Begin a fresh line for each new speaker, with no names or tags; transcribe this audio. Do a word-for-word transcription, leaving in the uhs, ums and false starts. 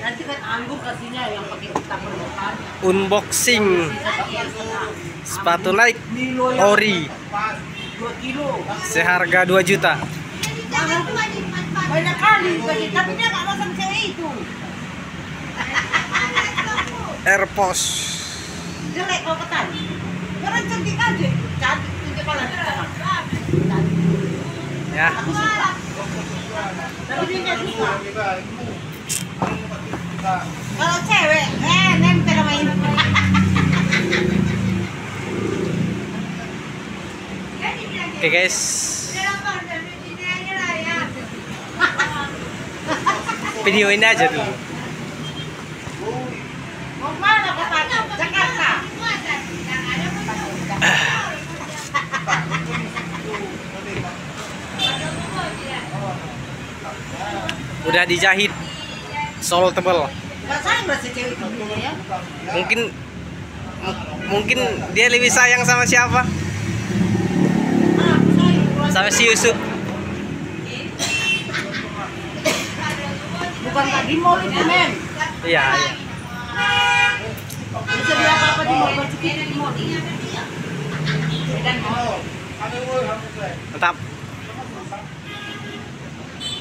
Nanti kan anggur kasihnya yang pakai kita perlukan.
Unboxing sepatu Nike ori
dua kilo.
seharga dua juta.
Banyak kali bagi, tapi dia nggak mau sama cewek itu.
Airpods.
Jelek kalau ketan. Orang cantik aja, cantik tunjuk kalau
Ya.
aku suka. Tapi dia nggak suka. Kalau cewek, eh nempel sama ini.
Oke guys, video ini aja dulu.
Mau mana Bapak? Jakarta.
Udah dijahit, sol tebel.
Nggak sayang berarti cewek itu ya?
Mungkin mungkin dia lebih sayang sama siapa? Sama si Yusuf.
Bukan Kak di mall itu men.
Iya, iya.
Bisa beli apa-apa di mall, baju kita di mall. Medan mall.
Mantap.